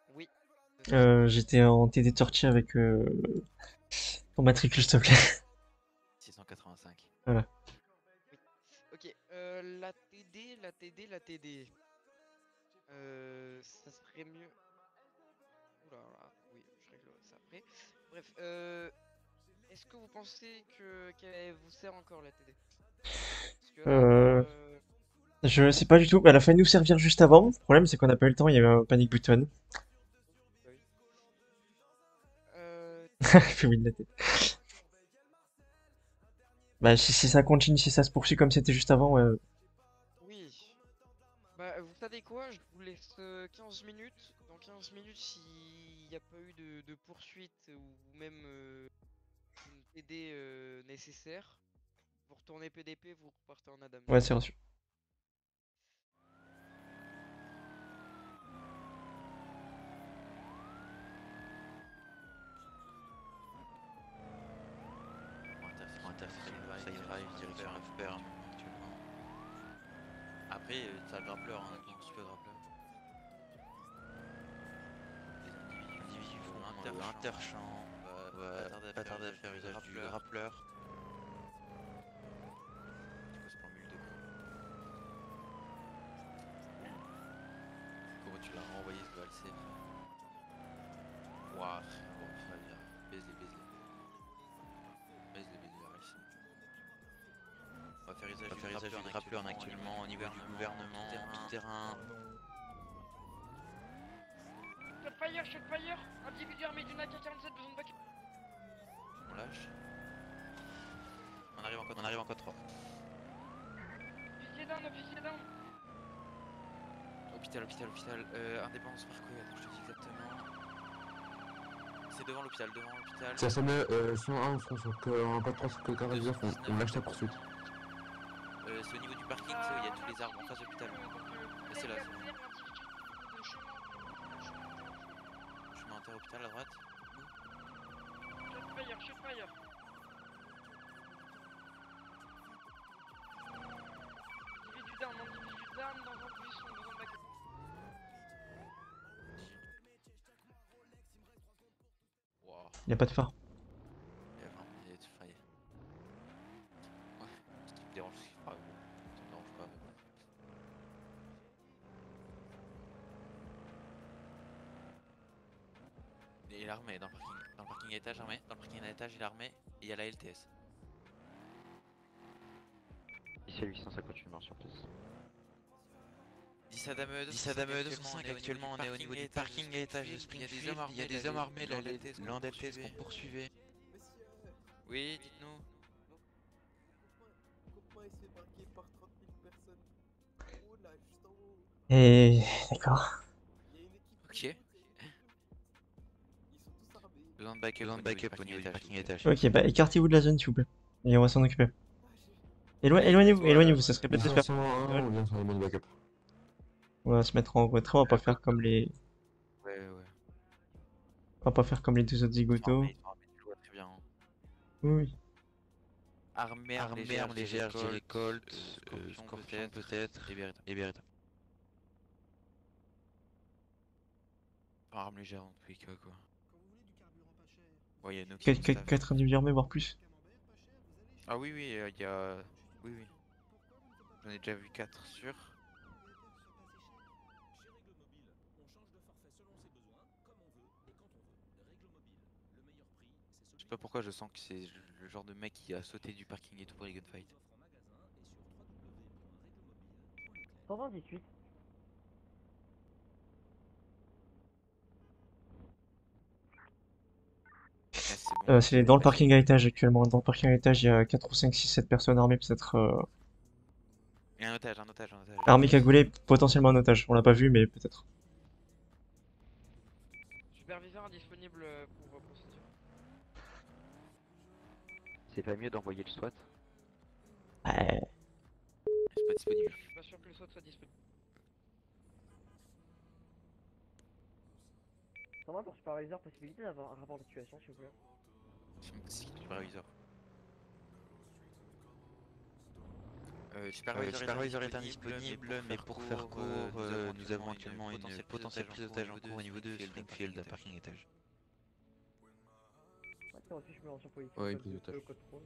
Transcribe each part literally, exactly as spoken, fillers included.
Oui, deux cent cinq. Euh, j'étais en T D de sortie avec euh, ton matricule, s'il te plaît. six cent quatre-vingt-cinq. Voilà. Oui. Ok, euh, la T D, la T D, la T D. Euh, ça serait mieux. Oula, là, oui, je règle ça après. Bref, euh, est-ce que vous pensez que qu'elle vous sert encore la T D? Parce que là, à part. Euh, euh, je sais pas du tout. Elle a failli nous servir juste avant. Le problème, c'est qu'on n'a pas eu le temps. Il y avait un panic button. bah oui. Euh, Elle fait oui de la tête. Bah, si, si ça continue, si ça se poursuit comme c'était juste avant, ouais. oui. Bah, vous savez quoi? Je vous laisse euh, quinze minutes. Dans quinze minutes, s'il n'y a pas eu de, de poursuite ou même euh, une T D euh, nécessaire, vous retournez P D P, vous repartez en Adam Ouais, libre. c'est reçu. Pour intersection Side Drive, direction F P R actuellement. Après, euh, t'as le grappleur, hein, honnêtement, si tu veux grappleur. Les individus font euh, interchamp, va pas tarder à faire usage du grappleur. Du coup, c'est pour mule de con. Comment tu l'as renvoyé ce valser? Ouah, bon, frère, baise-les, baise-les. Baise-les, baise-les, la réussi. On va faire usage du grappleur actuellement au niveau du gouvernement, tout terrain. Shot fire, shot fire. Individu armé d'une A K quarante-sept, besoin de back. On lâche. On arrive en code, on arrive en code trois. Officier down, officier down. Hôpital, hôpital, hôpital. Euh, Indépendance Parkway, attends, je te dis exactement. C'est devant l'hôpital, devant l'hôpital. Ça se met euh, cent un, on se que en code trois, que quarante-neuf, on, on lâche la poursuite. Euh, c'est au niveau du parking, tu sais, où il y a tous les arbres en face de l'hôpital. Mais c'est là, c'est bon. Chemin inter-hôpital à droite. Shot fire, shot fire. Individu down, individu down dans un buisson, besoin de back. Wow. Il n'y a pas de phare. Il y a vraiment il y a tout failli. Ouais, ce qui me dérange, c'est qu'il fera gros. Ça me dérange pas, mais bon. Il est armé dans le parking. Dans le parking à étage armé. Dans le parking à étage il est armé. Et il y a la L T S. Ici à huit cent cinquante-huit morts sur place. dix à Dame deux cent cinq actuellement, on est au niveau du parking à étage de Springfield. Il y a des hommes armés, l'A L T S qu'on poursuivait. Oui, dites-nous. Et d'accord. Ok. Besoin de backup, besoin de backup au niveau du parking à étage. Ok, bah écartez-vous de la zone, s'il vous plaît. Et on va s'en occuper. Élo- éloignez-vous, éloignez-vous, ça serait bête de se faire. cent un, on vient sur les modes backup. On va se mettre en retrait, on va pas faire comme les. Ouais, ouais. On va pas faire comme les deux autres Ils sont zigotos. armés, ils sont armés, tu le vois très bien. hein. Oui, oui. Armée, arme légère, arme légère, je dirais Colt, euh, Scorpion peut-être, et Beretta. Et Beretta. Enfin, arme légère en tous les cas, quoi. Ouais, il y a Nokia qui staff. quatre individus armés, voire plus. Ah oui, oui, il euh, y a... Oui, oui. J'en ai déjà vu quatre sur. Je sais pas pourquoi je sens que c'est le genre de mec qui a sauté du parking et tout pour les gunfights. cent vingt dix-huit. Ah, c'est bon. Euh, c'est dans le Ah, parking c'est- à étage actuellement. Dans le parking à étage, il y a quatre ou cinq, six, sept personnes armées, peut-être. Euh... Il y a un otage, un otage, un otage. Armées cagoulées, potentiellement un otage. On l'a pas vu, mais peut-être. Superviseur indisponible euh, pour euh, procédure. C'est pas mieux d'envoyer le SWAT? Ouais. C'est pas disponible. Je suis pas sûr que le SWAT soit disponible. cent vingt pour superviseur, possibilité d'avoir un rapport de situation, s'il vous plaît. C'est mon petit superviseur. Euh, Supervisor est indisponible, mais pour faire court, euh, nous avons actuellement une potentielle prise d'otage en cours au niveau de Springfield, parking étage. Attends, si je mets en police. Ouais, code prise deux, d'otage. code trois.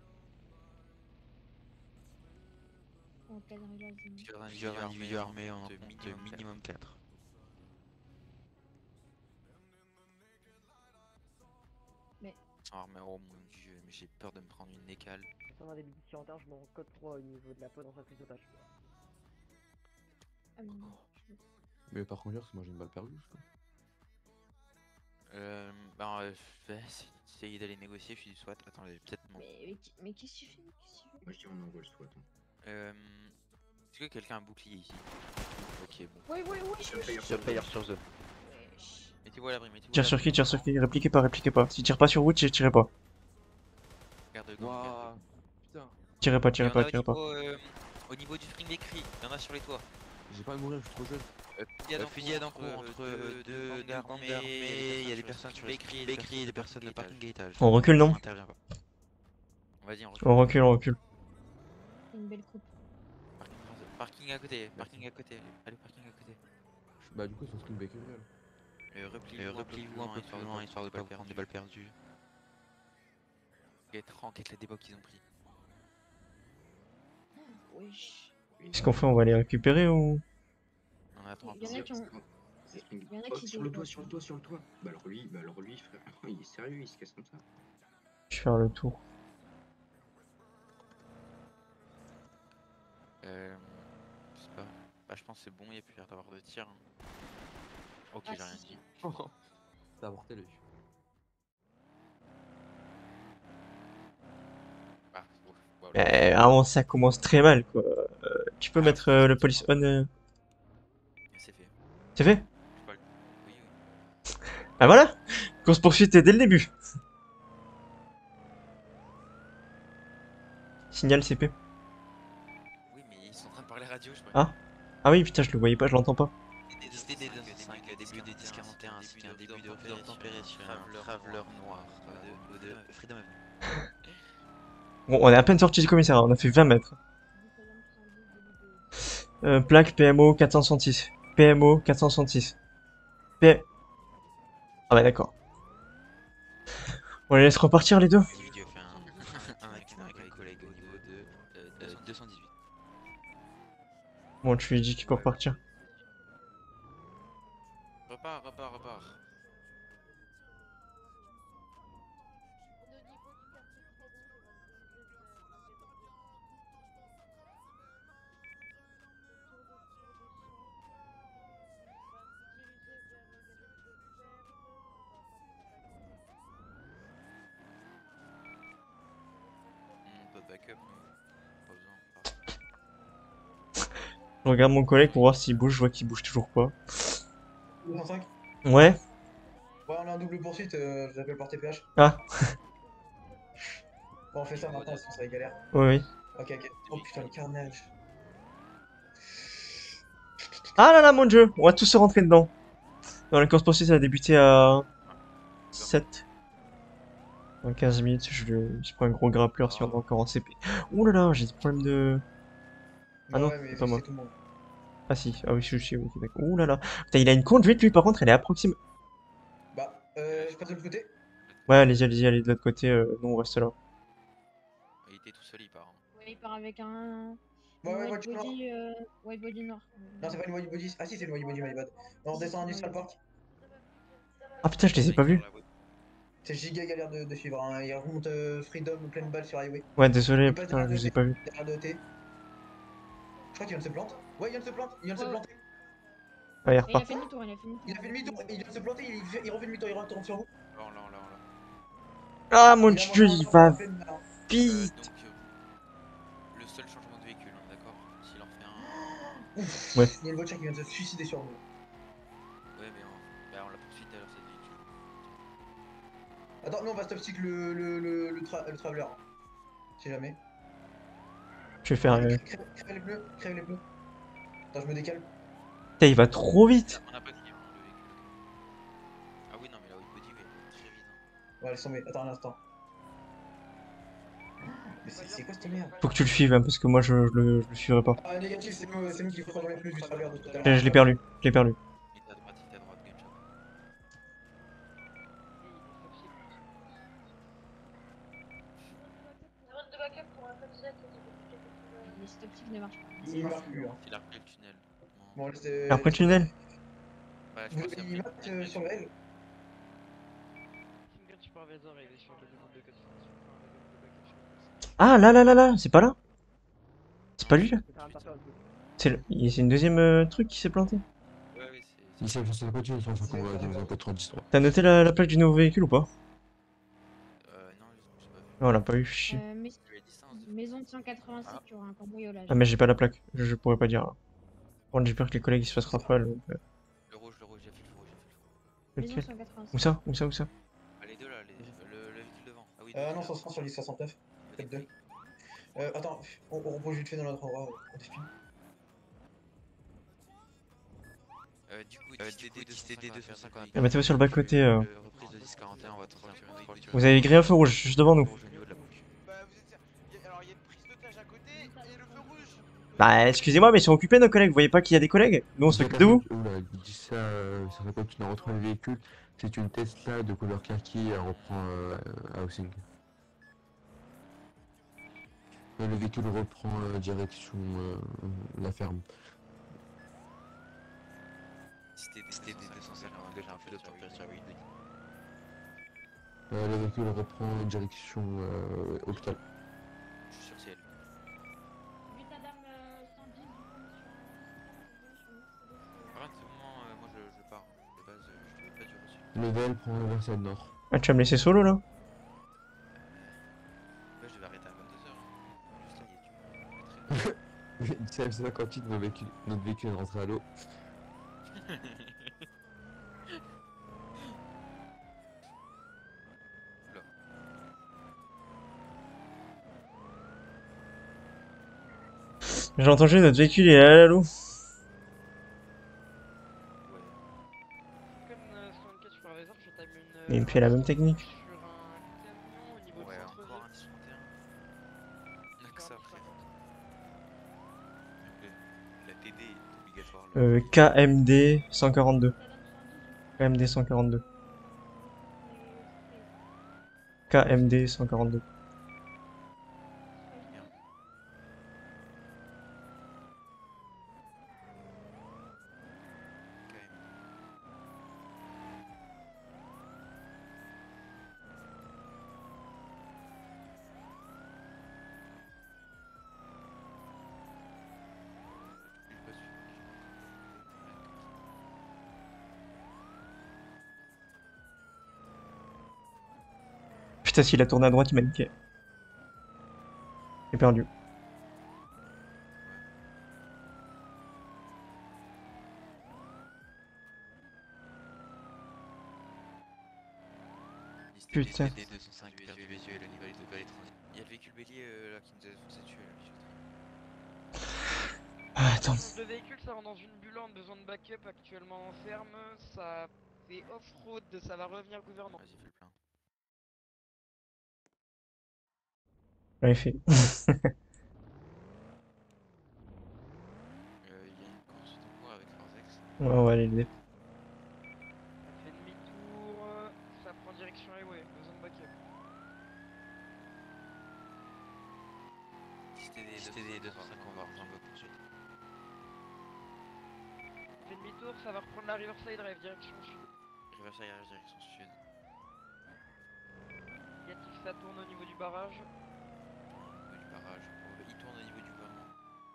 Plusieurs individus armés en compte minimum quatre. Mais- Ils sont armés, oh mon dieu, mais j'ai peur de me prendre une écale. Concernant les miliciens en terre, je mets en code trois au niveau de la peau dans sa prise d'otage. Ah, mais non, je- Mais par contre, c'est moi j'ai une balle perdue. je crois. Euh, bah, euh, je vais essayer d'aller négocier, je suis du SWAT. Attendez, peut-être mon. Mais, mais, qui- mais qu'est-ce que tu fais? Qu'est-ce que tu fais? Moi je dis on envoie le SWAT. Hein. Euh, Est-ce que quelqu'un a un bouclier ici? Ok, bon. Ouais, ouais, ouais, je Surveilleur surveilleur sur zone. Wesh. Mettez-vous à l'abri, mettez-vous à Tire sur l'abri. qui, tire sur qui, répliquez pas, répliquez pas. Si tire pas sur vous, tirez pas. Garde de gauche, garde de Waouh. gauche. Putain, Tirez pas, Il y tirez en a pas, au tirez pas. niveau, euh, au niveau du spring d'écrit, il y en a sur les toits. j'ai pas à mourir, je suis trop jeune. Euh, Fusillade en cours entre euh, deux deux bandes d'armées, il y a des personnes sur les spring d'écrit et des personnes de parking étage. On recule, non? On intervient pas. Vas-y, on recule. On recule, on recule. C'est une belle coupe. Parking, parking à côté, parking à côté. Allez, parking à côté. Bah, du coup, ils sont screen back réel. Euh, Repliez-vous replie un peu plus loin histoire de pas prendre des balles perdues. Get rank avec la débat qu'ils ont pris. Wesh. Qu'est-ce qu'on fait? On va les récupérer ou? On attend Il y en a qui ont. C'est Spring- Il y en a Oh, qui sur le débattent. toit, sur le toit, sur le toit. Bah alors lui, bah alors lui, frère, il est sérieux, il se casse comme ça. Je vais faire le tour. Euh. Je sais pas. Bah, je pense que c'est bon, il n'y a plus l'air d'avoir de tir. hein. Ok, Ah, j'ai rien si, dit. T'as avorté le. Ah, ouf, wow. Mais vraiment, ça commence très mal, quoi. Euh, tu peux mettre euh, le police on. euh, C'est fait. C'est fait? Je peux le- Oui, oui. Ah voilà! Course poursuite dès le début. Signal C P. Oui, mais ils sont en train de parler radio, je crois. Ah. Ah oui, putain, je le voyais pas, je l'entends pas. C'était des cinq, début des dix quarante et un, ainsi qu'un début d'obtempérer sur un traveleur noir de, de, de Freedom Avenue. Bon, on est à peine sorti du commissariat, on a fait vingt mètres. Euh, plaque P M O quatre cent soixante-six. P M O quatre cent soixante-six. P... Ah bah d'accord. On les laisse repartir les deux. L'individu a fait un, un accident avec un collègue au niveau de euh, deux cent dix-huit. Bon, tu lui dis qu'il peut repartir. Repart, repart, repart. Hmm, pas de backup, mais pas besoin. Je regarde mon collègue pour voir s'il bouge, je vois qu'il bouge toujours pas. deux cent cinq. Ouais. Ouais, on a un double poursuite, euh, j'appelle par T P H. Ah. Bon, on fait ça maintenant, sinon ça va être galère. Oui, oui. Ok, ok. Oh putain, le carnage. Ah là là, mon dieu, on va tous se rentrer dedans. Non, la course poursuite a débuté à sept. Dans quinze minutes, je, le- je prends un gros grappleur si on est encore en C P. Ouh là là, j'ai des problèmes de... Ah non, ouais, mais c'est pas moi. tout le monde. Ah si, ah oui, je suis ok, d'accord. Ouh là là. Putain, il a une conduite lui, par contre, elle est approximative. Bah, euh, je passe de l'autre côté. Ouais, allez-y, allez-y, allez de l'autre côté, euh, nous on reste là. Il était tout seul, il part. hein. Ouais, il part avec un. Ouais, une ouais, white voiture noire. body, euh, white body noir. Non, c'est pas une white body. Ah si, c'est une white body, my bad. On redescend en Industrial Park. Ah putain, je les ai pas vus. C'est giga galère de, de suivre. Hein. Il remonte euh, Freedom pleine balle sur Highway. Ouais, désolé, Il passe putain, je derrière les ai de- pas vus. Derrière de O T. Je crois qu'il vient de se planter. Ouais, il vient de se planter. Il vient de se Ouais. planter. Ouais, il Et il a repart. fait demi-tour, il a fait demi-tour. Il a fait demi-tour. Il vient de se planter. Il, fait- il refait demi-tour. Il retourne sur vous. Là, là, là, là. Ah mon Il a dieu, mangé un il temps va en pleine main. Euh, vite. donc, euh, le seul changement de véhicule, hein, d'accord? S'il en fait un. Ouf. Ouais. Il y a une voiture qui vient de se suicider sur nous. Ouais, mais on, bah, on l'a poursuivi tout à l'heure, c'est le véhicule. Attends, non, on va stop stick le, le, le, le, tra le traveler. Si jamais. Je vais faire... euh, Crève, crève les pneus. Crève les pneus. Attends, je me décale. Putain, il va trop vite. On n'a pas fini, hein, le véhicule. ok. Ah oui, non, mais la white body, oui, elle est très vite. hein. Ouais, laisse tomber. Attends un instant. Mais c'est c'est quoi cette merde? Faut que tu le suives, hein, parce que moi je, je le, je le suivrai pas. Ah, négatif, c'est nous, c'est nous qui prenons les plus du travers de tout à Je, l'heure. je l'ai perdu, je l'ai perdu. Il est à droite, il est à droite, game shot. Les stop-tics ne marchent pas. Il marche plus, hein. Il a repris le tunnel. Bon, laissez. Après le tunnel. Ouais, je Vous- pense qu'il a Il pris marque le euh, tunnel. sur le L. Ah là là là là, c'est pas là? C'est pas lui là? C'est un interfère aussi. C'est le- il- c'est une deuxième euh, truc qui s'est planté. Ouais, ouais, c'est. Il s'est fait cinquante et un, cent cinquante, ouais, dans un quatre-vingt-dix-trois. T'as noté la, la plaque du nouveau véhicule ou pas? Euh, non, je sais pas vu. Non, on l'a pas eu, chier. Euh, mais- Je lui ai dit ça, hein. Maison de cent quatre-vingt-sept, il y aura un cambriolage. Ah mais j'ai pas la plaque, je, je pourrais pas dire. Par contre j'ai peur que les collègues ils se fassent rafale. Donc, euh, Le rouge, le rouge, j'ai fait le rouge, j'ai fait le rouge. Maison lequel cent quatre-vingt-sept. Où ça? Où ça? Où ça? Ah, les deux là, les... le, le véhicule devant. Ah oui, Euh, deux, non, là. ça se rend sur l'X soixante-neuf. Peut-être deux. Euh, attends, on, on repose vite fait dans notre endroit, on défile. Euh, du coup, dix T D deux cent cinquante. Ah, mettez-vous sur le bas-côté, euh. Reprise de dix quarante et un, on va tenter un véhicule. Vous avez grillé un feu rouge juste devant nous. Rouge au niveau de la boucle. Bah, vous êtes. y a- Alors, il y a une prise d'otage à côté et le feu rouge. Bah excusez-moi mais ils sont occupés nos collègues, vous voyez pas qu'il y a des collègues? Nous on s'occupe de vous. Oula, dis ça, euh, ça fait continuer à retrouver le véhicule. C'est une Tesla de couleur kaki, elle reprend euh, housing. Et le véhicule reprend euh, direction euh, la ferme. dix T D deux cent cinquante, j'ai un peu de température avec lui. Euh, le véhicule reprend direction euh, hôpital. Je suis sur ciel. Vite à dame euh, cent dix, du coup, sur Par contre, c'est moment, euh, moi je, je pars. De base, euh, je te fais pas du reçu. Le V L prend Versailles Nord. Ah tu vas me laisser solo là? Ouais, je devais arrêter à vingt-deux heures. Hein. Juste là, il y a du. dix F cinquante-huit, notre véhicule, notre véhicule est rentré à l'eau. J'ai entendu notre véhicule est à l'eau. Mais il me fait la même technique. Ouais, encore un dix trente et un. On a que ça, frère. Donc, le- La T D est obligatoire. le- Euh, K M D cent quarante-deux. K M D cent quarante-deux. K M D cent quarante-deux. Quand même. Je suis pas sûr. Putain s'il a tourné à droite il m'a niqué. J'ai perdu. Putain. D deux cent cinq, perdu visuel, le niveau est balai transit. Il y a le véhicule bélier euh, là qui nous a foncé dessus. Là, Ah, attends. Le véhicule ça rentre dans une bulle, on a besoin de backup actuellement en ferme, ça fait off-road, ça va revenir gouvernement. Vas-y, fais le plein. J'avais fait. Euh, Il y a une course en cours avec Forzex. Ouais, on va aller le dé. Ça fait demi-tour, ça prend direction highway, besoin de backup. dix T D deux cent cinq, on va reprendre le poursuite. Ça fait demi-tour, ça va reprendre la Riverside Drive, direction sud. Riverside arrière, direction sud. Négatif, ça tourne au niveau du barrage. Au niveau du barrage. Oh, il tourne au niveau du gouvernement.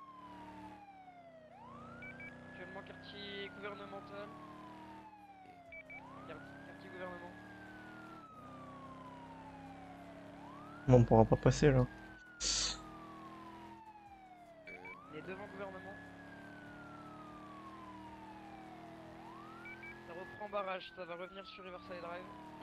Actuellement quartier gouvernemental. Quar- Quartier gouvernement. Bon, on pourra pas passer là. Euh, Il est devant gouvernement. Ça reprend barrage, ça va revenir sur Riverside Drive.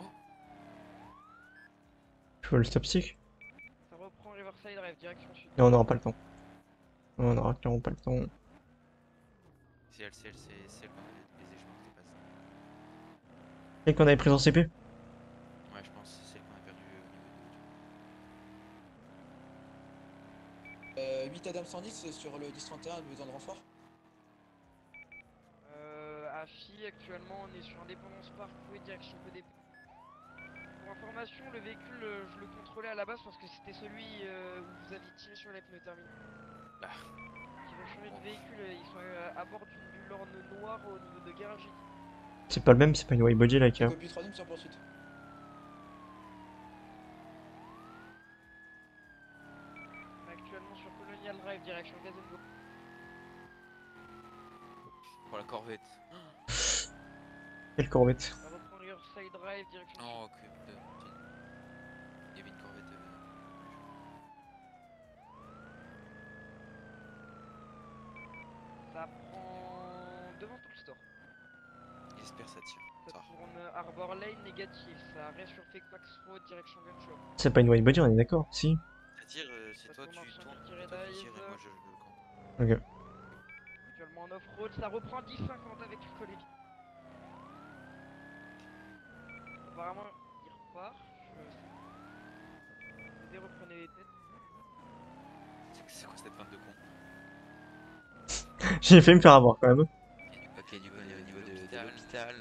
Tu veux le stop stick? Ça reprend Riverside Drive, direction sud. Non, on n'aura pas le temps. On n'aura clairement pas le temps. c'est elle, c'est elle, c'est c'est elle qu'on a les échelons qui dépassent. Et qu'on avait pris en C P? Ouais, je pense que c'est celle qu'on a perdu au niveau Madame cent dix sur le dix trente et un, besoin de renfort. Euh, à Phi, actuellement, on est sur Indépendance Parkway, direction P D P. Pour information, le véhicule, euh, je le contrôlais à la base parce que c'était celui euh, où vous aviez tiré sur les pneus terminés. Ah. Ils ont changé de véhicule, et ils sont euh, à bord d'une du Lorne noire au niveau de Garage. C'est pas le même, c'est pas une white body là, qui Copie troisième sur poursuite. Actuellement sur Colonial Drive, direction Gazengo. Pour la corvette. Quelle corvette? Ça reprend Riverside Drive, direction. Non, que putain. Il y avait une corvette. Euh... Ça prend devant tout le store. J'espère ça tire. Ça tourne Arbor Lane négatif, ça reste sur Fairfax Road, direction Gun Shop. C'est pas une white body, on est d'accord? Si. Ça tire, euh, c'est toi, tu tournes, toi tu tires et moi je le camp. Ok. Actuellement en off-road, ça reprend dix cinquante avec le collègue. Apparemment, il repart. Je... Vous reprenez les têtes. C'est quoi cette bande de cons? J'ai fait me faire avoir quand même. Ok, du coup on est au niveau de, de l'hôpital.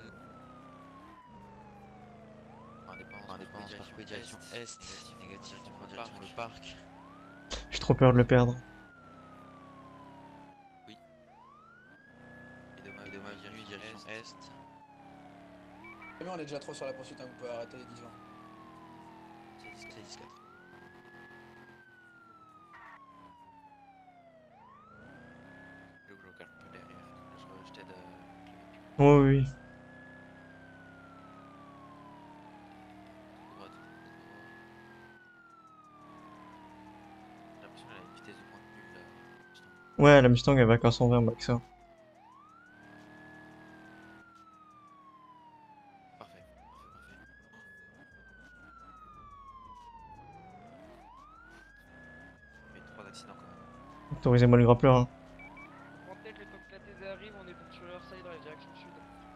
Indépendance, parcours direction est, négatif, direction le parc. J'ai trop peur de le perdre. Oui. Et dommage, dommage, direction est. Mais on est déjà trop sur la poursuite, hein, vous pouvez arrêter les dix vingt. C'est dix quatre. Je vous calme un peu derrière. Je t'aide à... Oh oui. J'ai l'impression qu'elle a une vitesse de pointe nulle là. Ouais, la Mustang elle va qu'à cent vingt max. Ça. Parfait, parfait, parfait. Il y a eu trois accidents quand même. Autorisez-moi le grappleur. Hein. En tête, le temps que la T D arrive, on est bon sur Riverside Drive, direction sud.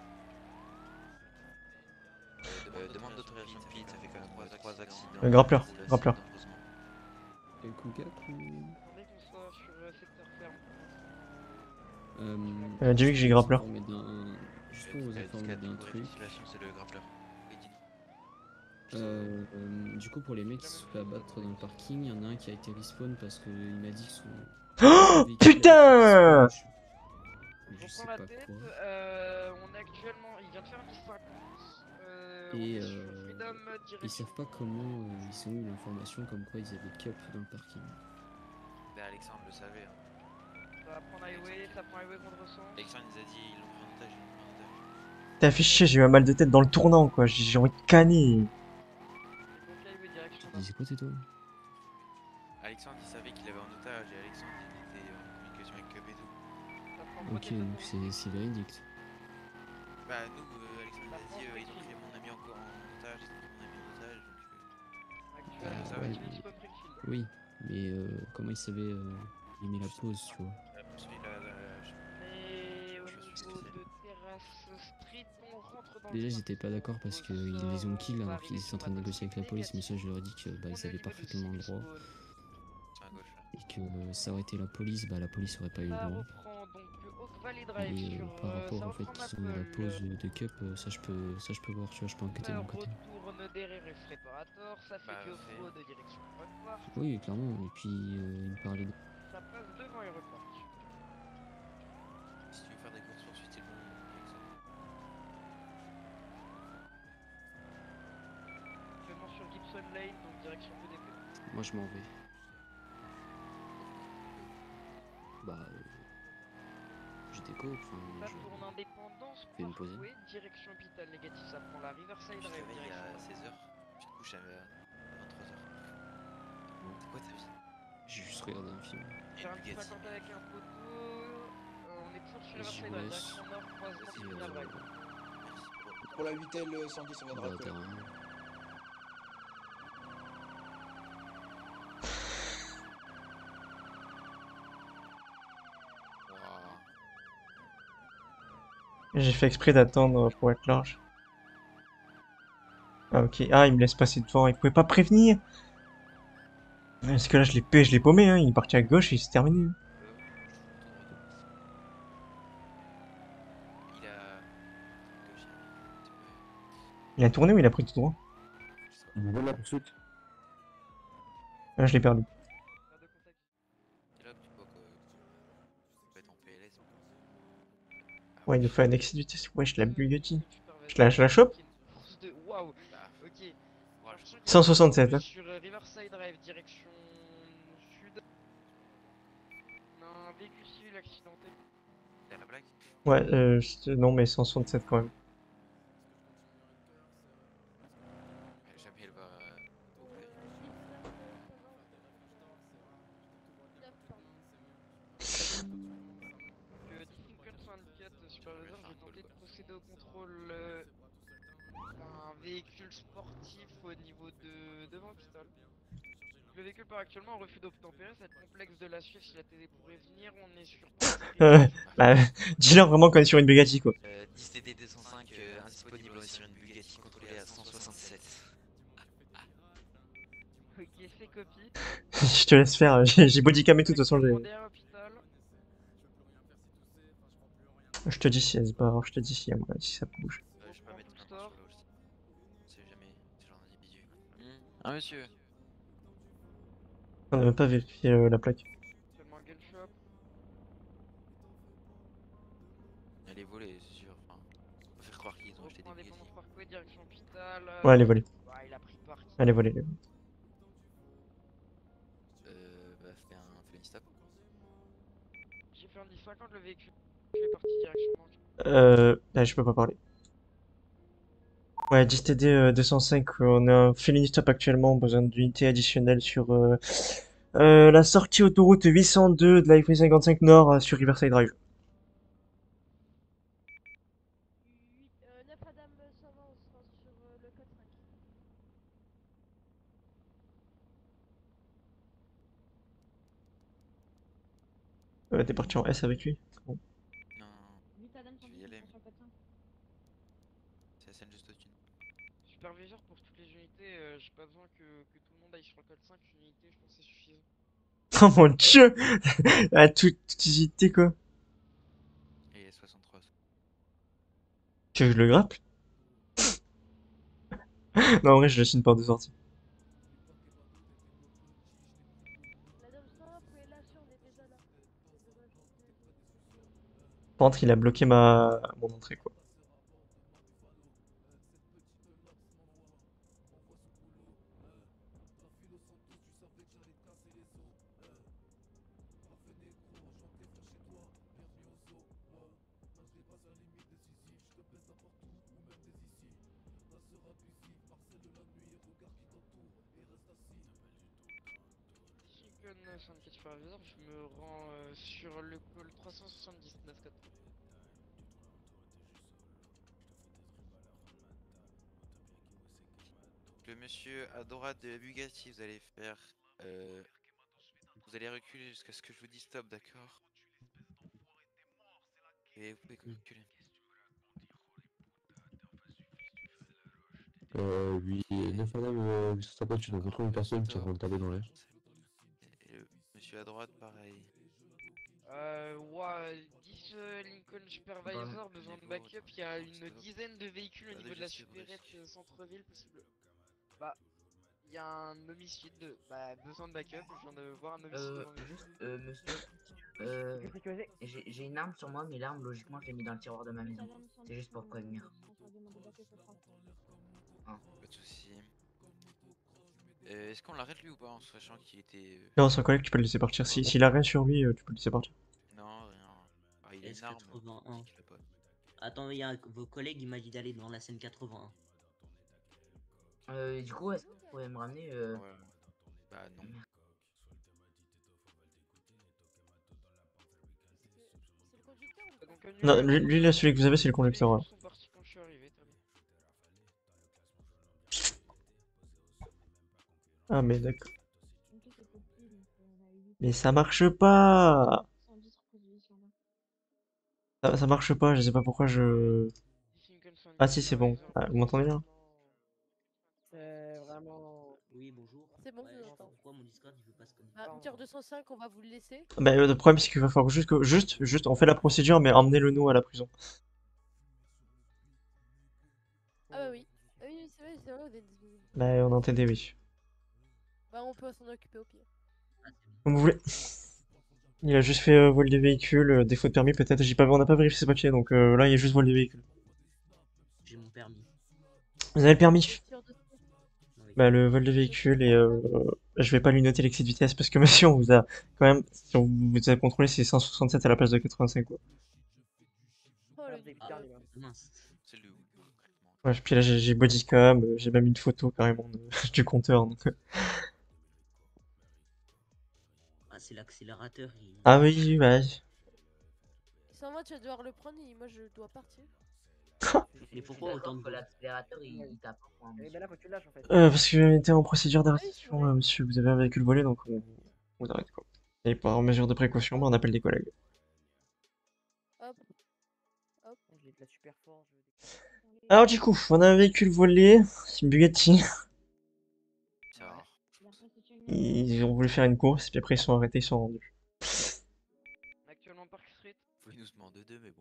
Euh, demande d'autorisation de pit, ça fait quand même trois accidents. Le grappleur, grappleur. Et Koukat ou... Attendez qu'on soit sur euh, secteur ferme. Euh, Elle a dit oui que j'ai grappleur. Juste pour vous informer d'un truc. C'est le grappleur. Euh, euh, du coup, pour les mecs qui se sont fait abattre dans le parking, il y en a un qui a été respawn parce qu'il m'a dit que son. Oh putain! Je sais la pas tête, quoi. euh, on est actuellement, il vient de faire un dix cinquante. Euh, Et on est euh, sur Freedom, ils direction. savent pas comment euh, ils ont eu l'information comme quoi ils avaient cup dans le parking. Bah Alexandre le savait. Hein. Ça prend highway, ça prend highway contre-sens. Alexandre nous a dit ils l'ont pris en otage, ils l'ont pris en otage. T'as fait chier, j'ai eu un mal de tête dans le tournant quoi, j'ai envie de canner. Tu disais quoi tais toi? Alexandre il savait qu'il avait en otage et Alexandre il était en communication avec Cup et tout. Ok, donc c'est véridique. Bah nous, euh, Alexandre nous a dit euh, ils ont pris mon ami encore en otage, ils ont pris mon ami en otage donc... Euh, Actuellement, ça Ouais, va, tu dis pas pris le fil. oui, mais euh, comment ils savaient euh, aimer la pause, tu vois? Mais au niveau de Terrace Street, on rentre dans Déjà le j'étais pas d'accord parce qu'ils les ont kill alors qu'ils étaient en train de négocier avec la police, mais ça je leur ai dit que bah, ils avaient parfaitement le droit. Et que euh, ça aurait été la police, bah la police aurait pas eu le droit. Et euh, par rapport au fait qu'ils ont eu la pause de, de cup, euh, ça je peux ça je peux voir, tu vois, je peux enquêter de mon côté. Retourne derrière et préparateur, ça fait Bah, que fait. fraude direction aéroport. Oui clairement, et puis euh, il me parlait de... Ça passe devant aéroport. Si tu veux faire des courses poursuites, c'est bon, Alexandre. Actuellement sur Gibson Lane, donc direction P D P. Moi je m'en vais. Bah... Euh... Je déco, enfin... Ça Je... tourne indépendance, fais une pause. Parkway, direction hôpital négatif, ça prend la Riverside Tu te Drive, réveilles direction. à seize heures, tu te couches à vingt-trois heures. C'est quoi ta vie? J'ai juste regardé un film. Faire un petit cinquante avec un poteau, euh, on est toujours sur Et Riverside je Drive, laisse. direction nord, croisement Et, Colonial Drive. euh, Pour la huit L cent dix, on viendra bah, coller. carrément. J'ai fait exprès d'attendre pour être large. Ah ok, ah il me laisse passer devant, il pouvait pas prévenir. Parce que là, je l'ai pa- je l'ai paumé, hein. Il est parti à gauche et c'est terminé. Il a. Il a tourné ou il a pris tout droit? Il est là la poursuite. Ah, je l'ai perdu. C'est là que tu vois que. Tu peux être en P L S. Ouais, il nous fait un excès du test. Ouais, je la Bugatti. Je la, je la chope? Waouh, ok. cent soixante-sept, hein. Sur euh, Riverside Drive, direction sud. On a un véhicule civil accidenté. T'as la blague? Ouais, euh, je- non, mais cent soixante-sept quand même. Jamais elle va. Euh, Distinction soixante-quatre, superviseur, j'ai tenté de procéder au contrôle euh, d'un véhicule sportif au niveau de devant Pistol. Le véhicule part actuellement en refus d'obtempérer, ça va être complexe de la suivre si la télé pourrait venir, on est sur... Euh, bah, dis-leur vraiment qu'on est sur une Bugatti, quoi. Euh, dix T D deux cent cinq, euh, indisponible, on est sur une Bugatti contrôlée à cent soixante-sept. Ok, c'est copie. Je te laisse faire, j'ai j'ai bodycamé tout, de toute façon. j'ai- Demandez à l'hôpital. Je te dis si elle se barre, je te dis si, à moi, si ça bouge. Euh, je vais pas mettre plein de temps sur le hall. On sait jamais, ce genre d'individu. Mmh. Ah, monsieur. On n'a même pas vérifié euh, la plaque. Seulement gun shop. Elle est volée, c'est sûr. Enfin, on va faire croire qu'ils ont acheté des Bugatti. Indépendance Parkway, direction hôpital. Ouais, elle est volée. Bah, il a pris parking. Elle est volée. elle est volée. Euh, bah, fais un, fais une stop. J'ai fait un dix cinquante, le véhicule est parti direction manque. Euh, là, je peux pas parler. Ouais, dix T D euh, deux cent cinq, euh, on a un feeling stop actuellement, besoin d'unités additionnelles sur euh, euh, la sortie autoroute huit cent deux de la F cinquante-cinq Nord euh, sur Riverside Drive. neuf Adam cent vingt, on sera sur euh, le code cinq. Euh, t'es parti en S avec lui? Bon. Non, huit Adam je vais y aller. sur le code cinq. C'est la scène juste au-dessus. Superviseur pour toutes les unités, euh, j'ai pas besoin que, que tout le monde aille sur le code cinq, une unité, je pense que c'est suffisant. Oh mon dieu! À toute utilité, quoi. Et soixante-trois. Tu veux que je le grappe? Non, en vrai, je le signe par deux sorties. Madame cent vingt, vous pouvez lâcher, on est déjà là. Par contre, il a bloqué ma mon entrée, quoi. Chicken soixante-quatre superviseur, je me rends euh, sur le call trois cent soixante-dix-neuf code. Le monsieur à droite de la Bugatti, vous allez faire. Euh, vous allez reculer jusqu'à ce que je vous dise stop, d'accord? Et vous pouvez reculer. Euh, huit neuf madame, euh, huit cent cinquante, tu dois retrouver une personne qui est en train de taper dans l'air. Et le monsieur à droite, pareil. Euh, ouais, dix euh, Lincoln Supervisor, besoin de backup, il y a une dizaine de véhicules au niveau de la supérette euh, centre-ville possible. Bah, il y a un homicide, de... bah, besoin de backup, je viens de voir un homicide. Euh, devant nous. juste, euh, monsieur, euh, j'ai j'ai une arme sur moi, mais l'arme, logiquement, je l'ai mis dans le tiroir de ma maison. C'est juste pour prévenir. Ah. Pas de soucis. Euh, Est-ce qu'on l'arrête lui ou pas en sachant qu'il était. Euh... Non, son collègue, tu peux le laisser partir. Si, s'il a rien sur lui, euh, tu peux le laisser partir. Non, rien. Ah, il a une arme. quatre-vingt-un. Attends, il y a vos collègues, il m'a dit d'aller dans la scène quatre-vingt-un. Euh, du coup, est-ce que vous pouvez me ramener euh... Ouais. Bah non. Non, lui, lui là, celui que vous avez, c'est le conducteur. Ouais. Ah, mais d'accord. Mais ça marche pas! Ça, ça marche pas, je sais pas pourquoi je... Ah si, c'est bon. Ah, vous m'entendez là? C'est vraiment... Oui, bonjour. C'est bon, Ouais, je vous je sais pas entends. pourquoi mon Discord il veut pas se connecter. Bah, Hunter deux cent cinq, on va vous le laisser. Bah, euh, le problème, c'est qu'il va falloir juste, que- juste, juste, on fait la procédure, mais emmenez-le nous à la prison. Ah bah oui. Ah oui, oui, c'est vrai, c'est vrai, on est disponible. Bah, on a entendu, oui. Bah, on peut s'en occuper au pire. Comme vous voulez. Il a juste fait euh, vol des véhicules, euh, défaut de permis peut-être, j'ai pas, on n'a pas vérifié ses papiers, donc euh, là, il y a juste vol des véhicules. J'ai mon permis. Vous avez le permis? Sûr de toi. Oui. Bah, le vol de véhicule et euh, je vais pas lui noter l'excès de vitesse parce que monsieur, on vous a quand même, si on vous a contrôlé, c'est cent soixante-sept à la place de quatre-vingt-cinq, quoi. Oh, le Ah, mince. C'est le concrètement. Ouais, puis là, j'ai j'ai bodycam, euh, j'ai même une photo carrément de- du compteur. Donc, euh. Ah, c'est l'accélérateur. Il... Ah oui, ouais. Il s'en va, tu vas devoir le prendre et moi je dois partir. Mais pourquoi autant de que l'accélérateur il, il tape un point. Eh ben là, faut que tu le lâches en fait. Euh, parce qu'on était en procédure d'arrestation, euh, monsieur, vous avez un véhicule volé, donc on on vous arrête, quoi. Et par mesure de précaution, bah, on appelle des collègues. Hop. Hop. J'ai de la super force. Alors du coup, on a un véhicule volé, c'est une Bugatti. Ils ont voulu faire une course, puis après ils sont arrêtés, ils sont rendus. Actuellement Park Street. Vous pouvez nous demander deux, mais bon.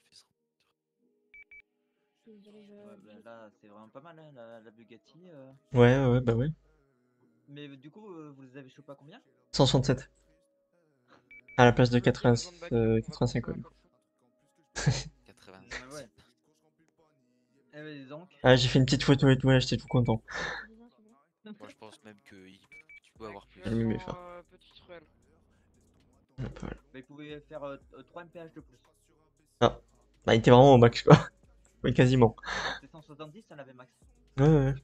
Ouais, bah, là, c'est vraiment pas mal, hein, la, la Bugatti. euh. Ouais, ouais, bah ouais. Mais du coup, euh, vous les avez chopés à combien? cent soixante-sept. À la place de quatre-vingts, euh, quatre-vingt-cinq, ouais, du coup. quatre-vingt-sept. Ah ouais. Eh ben, dis donc. Ah, j'ai fait une petite photo et tout, là, j'étais tout content. Moi, je pense même que il- tu peux avoir plus. J'ai mis mes phares. Euh, petite ruelle. Hop, voilà. Bah, vous pouvez faire euh, euh, trois M P H de plus. Ah, bah il était vraiment au max, quoi. Oui, quasiment. C'est cent soixante-dix, ça en avait max. Ouais, ouais.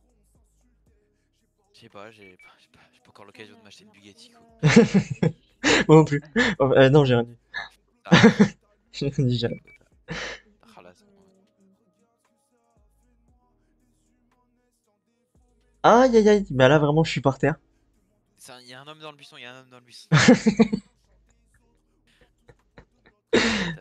Je sais pas, j'ai pas, j'ai pas, j'ai pas encore l'occasion de m'acheter une Bugatti, quoi. Moi non plus. Oh, euh, non, j'ai rien dit. Ah. J'ai rien dit, j'ai rien. Ah là, c'est bon. Aïe aïe aïe, bah là vraiment je suis par terre. Il y a un homme dans le buisson, il y a un homme dans le buisson.